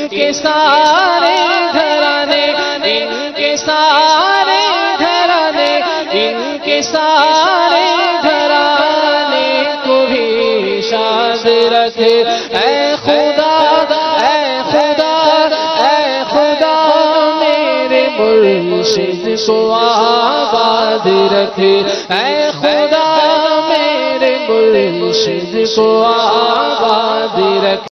इनके सारे घराने, इनके सारे घराने, इनके सारे घराने को भी शाद रखे। ऐ खुदा, ऐ खुदा, ऐ खुदा मेरे मुर्शिद को आबाद रखे। ऐ खुदा मेरे मुर्शिद को आबाद रखे।